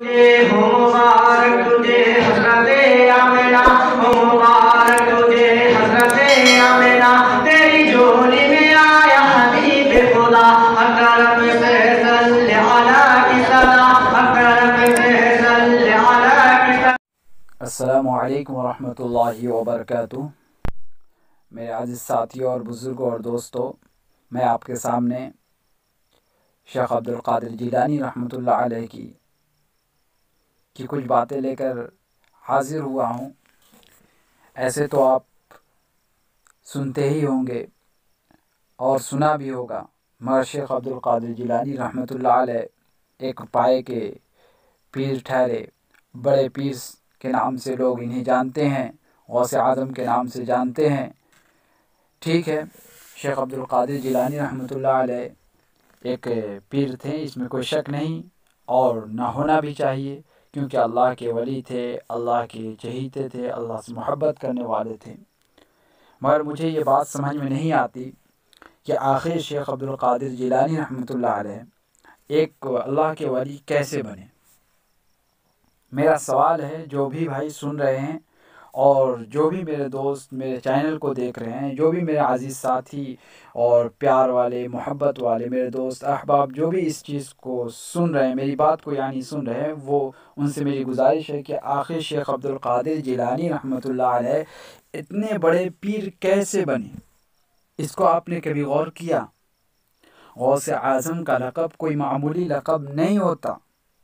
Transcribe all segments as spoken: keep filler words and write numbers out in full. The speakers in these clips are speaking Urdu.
ہو مبارک تجھے حضرت آمنہ، ہو مبارک تجھے حضرت آمنہ، تیری جھولی میں آیا حبیب خدا، اکرم سے صلی علی کی صدا، اکرم سے صلی علی کی صدا۔ السلام علیکم ورحمۃ اللہ وبرکاتہ۔ میرے عزیز ساتھیوں اور بزرگوں اور دوستوں، میں آپ کے سامنے شیخ عبد القادر جیلانی رحمۃ اللہ علیہ کی کی کچھ باتیں لے کر حاضر ہوا ہوں۔ ایسے تو آپ سنتے ہی ہوں گے اور سنا بھی ہوگا، مگر شیخ عبد القادر جیلانی رحمۃ اللہ علیہ ایک پائے کے پیر ٹھہرے، بڑے پیر کے نام سے لوگ انہیں جانتے ہیں، غوث اعظم کے نام سے جانتے ہیں۔ ٹھیک ہے، شیخ عبد القادر جیلانی رحمۃ اللہ علیہ ایک پیر تھے، اس میں کوئی شک نہیں، اور نہ ہونا بھی چاہیے، کیونکہ اللہ کے ولی تھے، اللہ کے چہیتے تھے، اللہ سے محبت کرنے والے تھے۔ مگر مجھے یہ بات سمجھ میں نہیں آتی کہ آخر شیخ عبد القادر جیلانی رحمۃ اللہ علیہ ایک اللہ کے ولی کیسے بنے؟ میرا سوال ہے، جو بھی بھائی سن رہے ہیں اور جو بھی میرے دوست میرے چینل کو دیکھ رہے ہیں، جو بھی میرے عزیز ساتھی اور پیار والے محبت والے میرے دوست احباب جو بھی اس چیز کو سن رہے ہیں، میری بات کو یعنی سن رہے ہیں، وہ ان سے میری گزارش ہے کہ آخر شیخ عبد القادر جیلانی رحمۃ اللہ علیہ اتنے بڑے پیر کیسے بنے؟ اس کو آپ نے کبھی غور کیا؟ غوث اعظم کا لقب کوئی معمولی لقب نہیں ہوتا،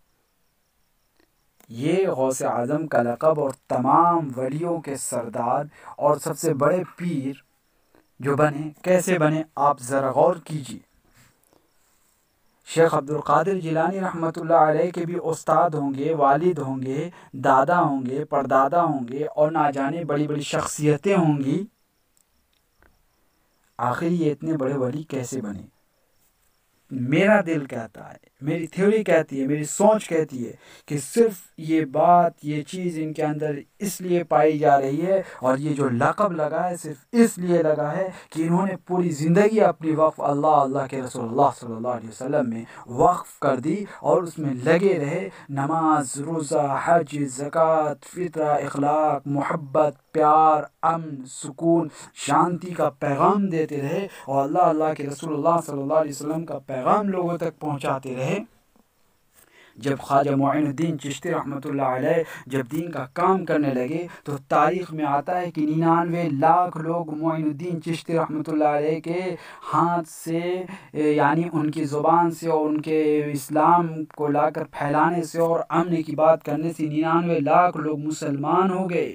یہ غوث اعظم کا لقب اور تمام ولیوں کے سردار اور سب سے بڑے پیر جو بنے کیسے بنے، آپ ذرا غور کیجیے۔ شیخ عبد القادر جیلانی رحمۃ اللہ علیہ کے بھی استاد ہوں گے، والد ہوں گے، دادا ہوں گے، پردادا ہوں گے، اور نہ جانے بڑی بڑی شخصیتیں ہوں گی، آخر یہ اتنے بڑے ولی کیسے بنے؟ میرا دل کہتا ہے، میری تھیوری کہتی ہے، میری سوچ کہتی ہے کہ صرف یہ بات یہ چیز ان کے اندر اس لیے پائی جا رہی ہے، اور یہ جو لقب لگا ہے صرف اس لیے لگا ہے کہ انہوں نے پوری زندگی اپنی وقف اللہ اللہ کے رسول اللہ صلی اللہ علیہ وسلم میں وقف کر دی اور اس میں لگے رہے، نماز، روزہ، حج، زکوٰۃ، فطرہ، اخلاق، محبت، پیار، امن، سکون، شانتی کا پیغام دیتے رہے، اور اللہ اللہ کے رسول اللہ صلی اللہ علیہ وسلم کا پیغام لوگوں تک پہنچاتے رہے۔ جب خواجہ معین الدین چشتی رحمۃ اللہ علیہ جب دین کا کام کرنے لگے تو تاریخ میں آتا ہے کہ ننانوے لاکھ لوگ معین الدین چشتی رحمۃ اللہ علیہ کے ہاتھ سے، یعنی ان کی زبان سے اور ان کے اسلام کو لا کر پھیلانے سے اور امن کی بات کرنے سے ننانوے لاکھ لوگ مسلمان ہو گئے۔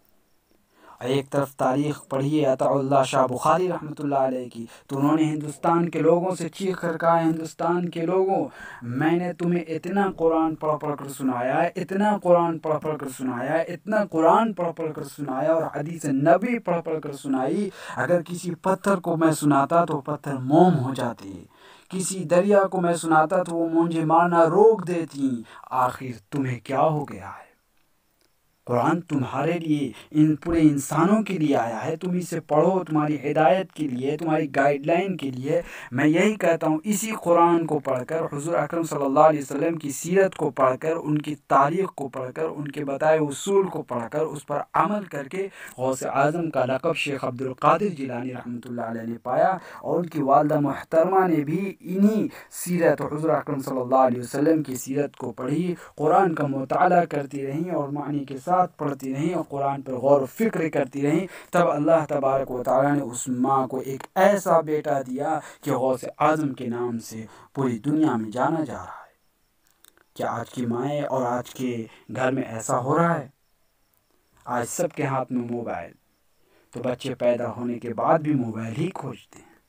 ایک طرف تاریخ پڑھیے عطا اللہ شاہ بخاری رحمۃ اللہ علیہ کی، تو انہوں نے ہندوستان کے لوگوں سے چیخ کر کہا، ہندوستان کے لوگوں، میں نے تمہیں اتنا قرآن پڑھ پڑھ کر سنایا ہے، اتنا قرآن پڑھ پڑھ کر سنایا ہے، اتنا قرآن پڑھ پڑھ کر سنایا اور حدیث نبی پڑھ پڑھ کر سنائی، اگر کسی پتھر کو میں سناتا تو پتھر موم ہو جاتے، کسی دریا کو میں سناتا تو وہ مجھے مارنا روک دیتی، آخر تمہیں کیا ہو گیا ہے؟ قرآن تمہارے لیے، ان پورے انسانوں کے لیے آیا ہے، تم اسے پڑھو، تمہاری ہدایت کے لیے، تمہاری گائیڈ لائن کے لیے۔ میں یہی کہتا ہوں، اسی قرآن کو پڑھ کر، حضور اکرم صلی اللہ علیہ وسلم کی سیرت کو پڑھ کر، ان کی تاریخ کو پڑھ کر، ان کے بتائے اصول کو پڑھ کر، اس پر عمل کر کے غوث اعظم کا لقب شیخ عبد القادر جیلانی رحمۃ اللہ علیہ نے پایا، اور ان کی والدہ محترمہ نے بھی انہی سیرت، حضور اکرم صلی اللہ علیہ وسلم کی سیرت کو پڑھی، قرآن کا مطالعہ کرتی رہیں اور معنی کے ساتھ پڑھتی رہیں اور قرآن پر غور و فکر کرتی رہیں، تب اللہ تبارک و تعالیٰ نے اس ماں کو ایک ایسا بیٹا دیا کہ غوث اعظم کے نام سے پوری دنیا میں جانا جا رہا ہے۔ کیا آج کی مائیں اور آج کے گھر میں ایسا ہو رہا ہے؟ آج سب کے ہاتھ میں موبائل، تو بچے پیدا ہونے کے بعد بھی موبائل ہی کھوجتے ہیں۔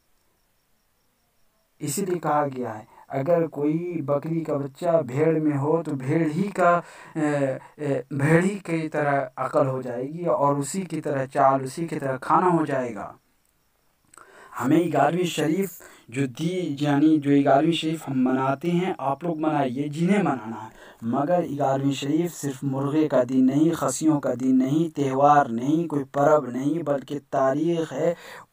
اسی لیے کہا گیا ہے، اگر کوئی بکری کا بچہ بھیڑ میں ہو تو بھیڑ ہی کا بھیڑ ہی کی طرح عقل ہو جائے گی، اور اسی کی طرح چال، اسی کی طرح کھانا ہو جائے گا۔ ہمیں گیارہویں شریف جو دی یعنی جو گیارہویں شریف ہم مناتے ہیں، آپ لوگ منائیے جنہیں منانا ہے، مگر گیارہویں شریف صرف مرغے کا دن نہیں، خصیوں کا دن نہیں، تہوار نہیں، کوئی پرب نہیں، بلکہ تاریخ ہے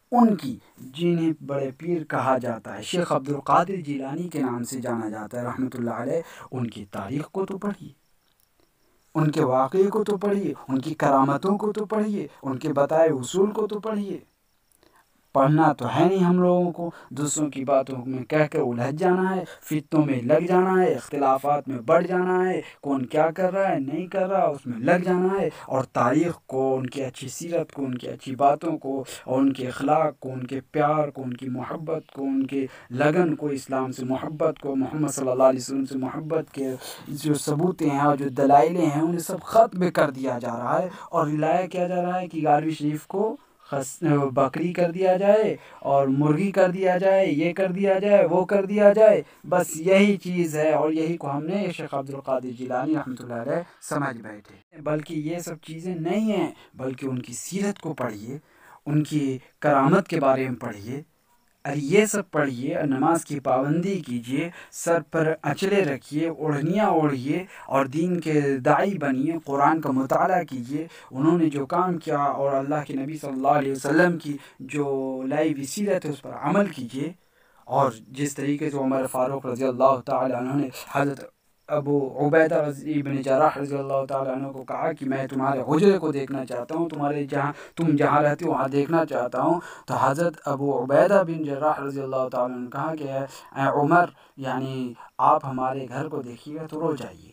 ان کی، جنہیں بڑے پیر کہا جاتا ہے، شیخ عبد القادر جیلانی کے نام سے جانا جاتا ہے رحمۃ اللہ علیہ، ان کی تاریخ کو تو پڑھیے، ان کے واقعے کو تو پڑھیے، ان کی کرامتوں کو تو پڑھیے، ان کے بتائے اصول کو تو پڑھیے۔ پڑھنا تو ہے نہیں ہم لوگوں کو، دوسروں کی باتوں میں کہہ کر الجھ جانا ہے، فتنوں میں لگ جانا ہے، اختلافات میں بڑھ جانا ہے، کون کیا کر رہا ہے نہیں کر رہا اس میں لگ جانا ہے، اور تاریخ کو، ان کی اچھی سیرت کو، ان کی اچھی باتوں کو، اور ان کے اخلاق کو، ان کے پیار کو، ان کی محبت کو، ان کے لگن کو، اسلام سے محبت کو، محمد صلی اللہ علیہ وسلم سے محبت کے جو ثبوتیں ہیں اور جو دلائلیں ہیں انہیں سب ختم کر دیا جا رہا ہے، اور لایا کیا جا رہا ہے کہ گیارہویں شریف کو بکری کر دیا جائے اور مرغی کر دیا جائے، یہ کر دیا جائے، وہ کر دیا جائے، بس یہی چیز ہے، اور یہی کو ہم نے شیخ عبد القادر جیلانی رحمۃ اللہ علیہ سمجھ بیٹھے۔ بلکہ یہ سب چیزیں نہیں ہیں، بلکہ ان کی سیرت کو پڑھیے، ان کی کرامت کے بارے میں پڑھیے، اور یہ سب پڑھیے، اور نماز کی پابندی کیجیے، سر پر اچلے رکھیے، اوڑھنیاں اوڑھیے، اور دین کے داعی بنیے، قرآن کا مطالعہ کیجیے، انہوں نے جو کام کیا اور اللہ کے نبی صلی اللہ علیہ وسلم کی جو لائی ہوئی سیرت ہے اس پر عمل کیجیے۔ اور جس طریقے سے عمر فاروق رضی اللہ تعالیٰ عنہ نے حضرت ابو عبیدہ رضی بن جراح رضی اللہ تعالیٰ عنہ کو کہا کہ میں تمہارے حجرے کو دیکھنا چاہتا ہوں، تمہارے جہاں تم جہاں رہتے ہو وہاں دیکھنا چاہتا ہوں، تو حضرت ابو عبیدہ بن جراح رضی اللہ تعالیٰ عنہ نے کہا کہ اے عمر، یعنی آپ ہمارے گھر کو دیکھیے گا تو رو جائیے گا۔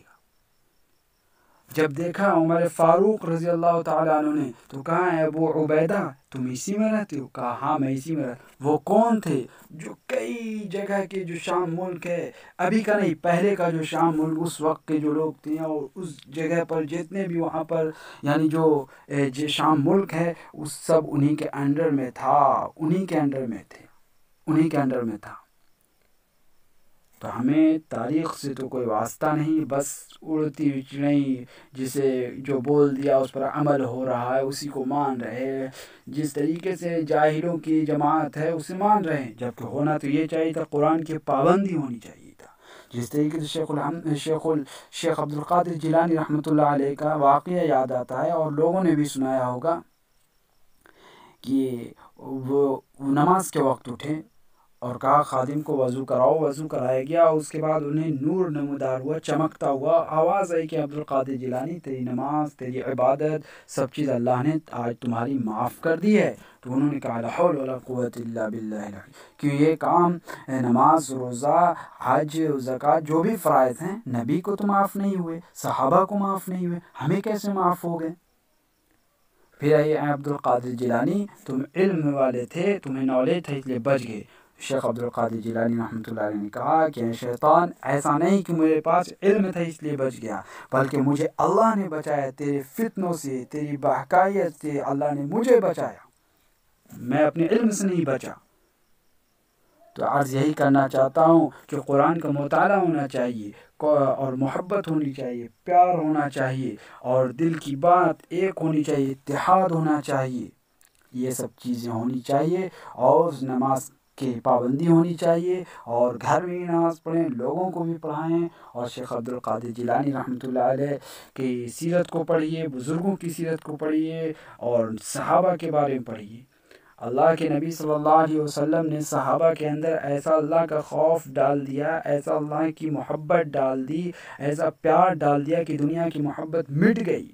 جب دیکھا عمر فاروق رضی اللہ تعالیٰ عنہ نے تو کہا اے ابو عبیدہ تم اسی میں رہتے ہو؟ کہا ہاں میں اسی میں رہتا ہوں۔ وہ کون تھے؟ جو کئی جگہ کے جو شام ملک ہے، ابھی کا نہیں پہلے کا جو شام ملک، اس وقت کے جو لوگ تھے، اور اس جگہ پر جتنے بھی وہاں پر یعنی جو شام ملک ہے اس سب انہی کے انڈر میں تھا، انہی کے انڈر میں تھے، انہی کے انڈر میں تھا۔ تو ہمیں تاریخ سے تو کوئی واسطہ نہیں، بس اڑتی ہوئی چڑئی جسے جو بول دیا اس پر عمل ہو رہا ہے اسی کو مان رہے ہیں، جس طریقے سے جاہلوں کی جماعت ہے اسے مان رہے ہیں، جبکہ ہونا تو یہ چاہیے تھا قرآن کی پابندی ہونی چاہیے تھا۔ جس طریقے سے شیخ الحمد شیخ ال شیخ عبد القادر جیلانی رحمۃ اللہ علیہ کا واقعہ یاد آتا ہے، اور لوگوں نے بھی سنایا ہوگا کہ وہ نماز کے وقت اٹھے اور کہا خادم کو وضو کراؤ، وضو کرایا گیا، اس کے بعد انہیں نور نمودار ہوا، چمکتا ہوا، آواز آئی کہ عبد القادر جیلانی تیری نماز، تیری عبادت، سب چیز اللہ نے آج تمہاری معاف کر دی ہے۔ تو انہوں نے کہا لا حول ولا قوت الا باللہ، کہ یہ کام نماز، روزہ، حج، زکوٰۃ جو بھی فرائض ہیں نبی کو تو معاف نہیں ہوئے، صحابہ کو معاف نہیں ہوئے، ہمیں کیسے معاف ہو گئے؟ پھر اے عبد القادر جیلانی تم علم والے تھے، تمہیں نالج تھا اس لیے بچ گئے۔ شیخ عبد القادر جیلانی رحمۃ اللہ علیہ نے کہا کہ شیطان ایسا نہیں کہ میرے پاس علم تھا اس لیے بچ گیا، بلکہ مجھے اللہ نے بچایا، تیرے فتنوں سے، تیری بہکائیت سے اللہ نے مجھے بچایا، میں اپنے علم سے نہیں بچا۔ تو عرض یہی کرنا چاہتا ہوں کہ قرآن کا مطالعہ ہونا چاہیے، اور محبت ہونی چاہیے، پیار ہونا چاہیے، اور دل کی بات ایک ہونی چاہیے، اتحاد ہونا چاہیے، یہ سب چیزیں ہونی چاہیے، اور نماز کی پابندی ہونی چاہیے، اور گھر میں نماز پڑھیں، لوگوں کو بھی پڑھائیں، اور شیخ عبد القادر جیلانی رحمۃ اللہ علیہ کی سیرت کو پڑھیے، بزرگوں کی سیرت کو پڑھیے، اور صحابہ کے بارے میں پڑھیے۔ اللہ کے نبی صلی اللہ علیہ وسلم نے صحابہ کے اندر ایسا اللہ کا خوف ڈال دیا، ایسا اللہ کی محبت ڈال دی، ایسا پیار ڈال دیا کہ دنیا کی محبت مٹ گئی۔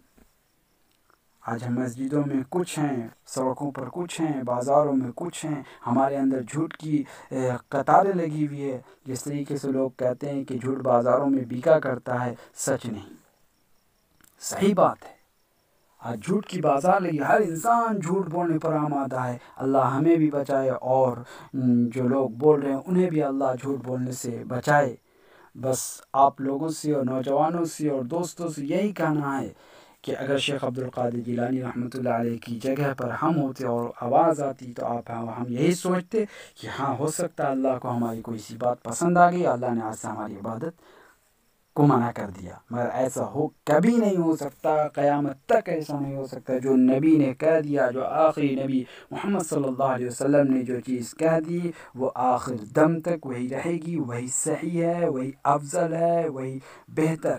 آج ہم مسجدوں میں کچھ ہیں، سڑکوں پر کچھ ہیں، بازاروں میں کچھ ہیں، ہمارے اندر جھوٹ کی قطاریں لگی ہوئی ہے۔ جس طریقے سے لوگ کہتے ہیں کہ جھوٹ بازاروں میں بکا کرتا ہے، سچ نہیں، صحیح بات ہے۔ آج جھوٹ کی بازار لگی، ہر انسان جھوٹ بولنے پر آمادہ ہے، اللہ ہمیں بھی بچائے، اور جو لوگ بول رہے ہیں انہیں بھی اللہ جھوٹ بولنے سے بچائے۔ بس آپ لوگوں سے اور نوجوانوں سے اور دوستوں سے یہی کہنا ہے کہ اگر شیخ عبد القادر جیلانی رحمۃ اللہ علیہ کی جگہ پر ہم ہوتے اور آواز آتی تو آپ ہم یہی سوچتے کہ ہاں ہو سکتا ہے اللہ کو ہماری کوئی سی بات پسند آ گئی، اللہ نے آج سے ہماری عبادت کو منع کر دیا، مگر ایسا ہو کبھی نہیں ہو سکتا، قیامت تک ایسا نہیں ہو سکتا۔ جو نبی نے کہہ دیا، جو آخری نبی محمد صلی اللہ علیہ وسلم نے جو چیز کہہ دی وہ آخر دم تک وہی رہے گی، وہی صحیح ہے، وہی افضل ہے، وہی بہتر ہے۔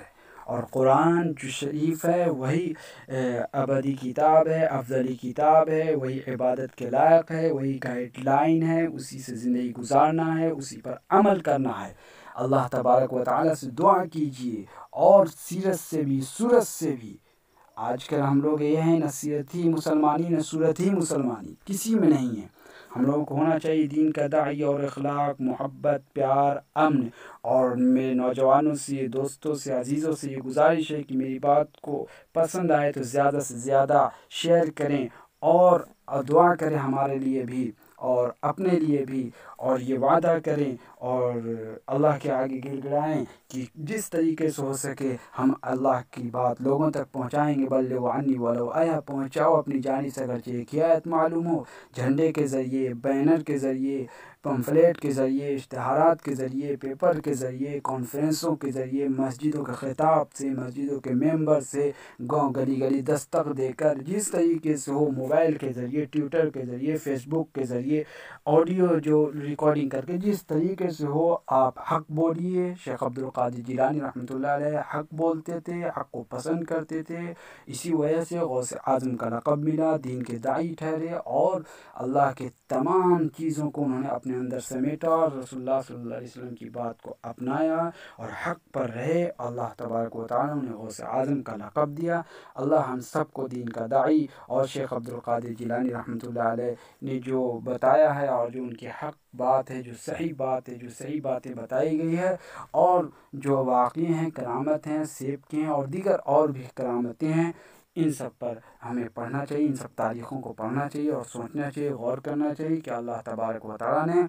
اور قرآن جو شریف ہے وہی ابدی کتاب ہے، افضلی کتاب ہے، وہی عبادت کے لائق ہے، وہی گائیڈ لائن ہے، اسی سے زندگی گزارنا ہے، اسی پر عمل کرنا ہے۔ اللہ تبارک و تعالیٰ سے دعا کیجیے، اور سیرت سے بھی سورت سے بھی۔ آج کل ہم لوگ یہ ہیں، نہ سیرت ہی مسلمانی نہ سورت ہی مسلمانی، کسی میں نہیں ہے۔ ہم لوگوں کو ہونا چاہیے دین کا داعی اور اخلاق، محبت، پیار، امن۔ اور میرے نوجوانوں سے، دوستوں سے، عزیزوں سے یہ گزارش ہے کہ میری بات کو پسند آئے تو زیادہ سے زیادہ شیئر کریں، اور دعا کریں ہمارے لیے بھی اور اپنے لیے بھی، اور یہ وعدہ کریں اور اللہ کے آگے گر گڑائیں کہ جس طریقے سے ہو سکے ہم اللہ کی بات لوگوں تک پہنچائیں گے۔ بلغوا عنی ولو آیا، پہنچاؤ اپنی جانب سے اگرچہ ایک ہی آیت معلوم ہو، جھنڈے کے ذریعے، بینر کے ذریعے، پمفلیٹ کے ذریعے، اشتہارات کے ذریعے، پیپر کے ذریعے، کانفرنسوں کے ذریعے، مسجدوں کے خطاب سے، مسجدوں کے ممبر سے، گاؤں گلی گلی دستک دے کر، جس طریقے سے ہو، موبائل کے ذریعے، ٹویٹر کے ذریعے، فیس بک کے ذریعے، آڈیو جو ریکارڈنگ کر کے، جس طریقے سے ہو آپ حق بولیے۔ شیخ عبد القادر جیلانی رحمۃ اللہ علیہ حق بولتے تھے، حق کو پسند کرتے تھے، اسی وجہ سے غوث اعظم کا لقب ملا، دین کے داعی ٹھہرے، اور اللہ کے تمام چیزوں کو انہوں نے اپنے اندر سمیٹا، اور رسول اللہ صلی اللہ علیہ وسلم کی بات کو اپنایا اور حق پر رہے۔ اللہ تبارک و تعالیٰ نے غوث اعظم کا لقب دیا۔ اللہ ہم سب کو دین کا داعی اور شیخ عبد القادر جیلانی رحمۃ اللہ علیہ نے جو بتایا ہے، اور جو ان کی حق بات ہے، جو صحیح بات ہے، جو صحیح باتیں بتائی گئی ہے، اور جو واقعی ہیں، کرامت ہیں، سیب کے ہیں، اور دیگر اور بھی کرامتیں ہیں، ان سب پر ہمیں پڑھنا چاہیے، ان سب تاریخوں کو پڑھنا چاہیے اور سوچنا چاہیے، غور کرنا چاہیے کہ اللہ تبارک و تعالیٰ نے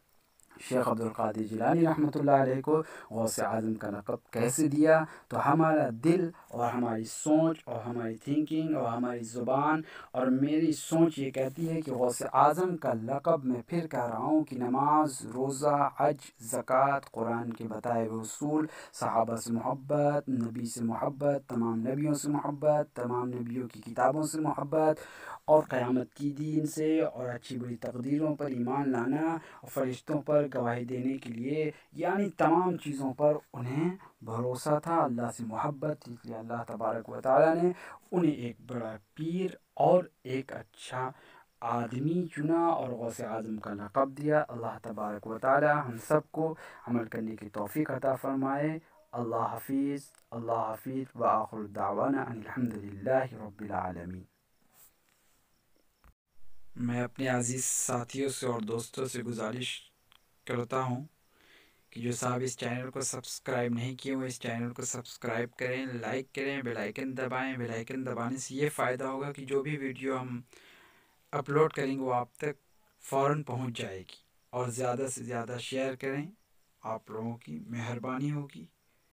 شیخ عبد القادر جیلانی رحمۃ اللہ علیہ کو غوث اعظم کا لقب کیسے دیا۔ تو ہمارا دل اور ہماری سوچ اور ہماری تھنکنگ اور ہماری زبان اور میری سوچ یہ کہتی ہے کہ غوث اعظم کا لقب میں پھر کہہ رہا ہوں کہ نماز، روزہ، حج، زکوٰۃ، قرآن کے بتائے ہوئے اصول، صحابہ سے محبت، نبی سے محبت، تمام نبیوں سے محبت، تمام نبیوں کی کتابوں سے محبت، اور قیامت کی دین سے اور اچھی بری تقدیروں پر ایمان لانا، اور فرشتوں پر گواہی دینے کے لیے، یعنی تمام چیزوں پر انہیں بھروسہ تھا، اللہ سے محبت، اس لیے اللہ تبارک و تعالیٰ نے انہیں ایک بڑا پیر اور ایک اچھا آدمی چنا اور غوث اعظم کا لقب دیا۔ اللہ تبارک و تعالیٰ ہم سب کو عمل کرنے کی توفیق عطا فرمائے۔ اللہ حافظ، اللہ حافظ، وآخر دعوانا ان الحمد للہ رب العالمین۔ میں اپنے عزیز ساتھیوں سے اور دوستوں سے گزارش کرتا ہوں کہ جو صاحب اس چینل کو سبسکرائب نہیں کیے وہ اس چینل کو سبسکرائب کریں، لائک کریں، بیل آئیکن دبائیں۔ بیل آئیکن دبانے سے یہ فائدہ ہوگا کہ جو بھی ویڈیو ہم اپلوڈ کریں گے وہ آپ تک فوراً پہنچ جائے گی، اور زیادہ سے زیادہ شیئر کریں، آپ لوگوں کی مہربانی ہوگی۔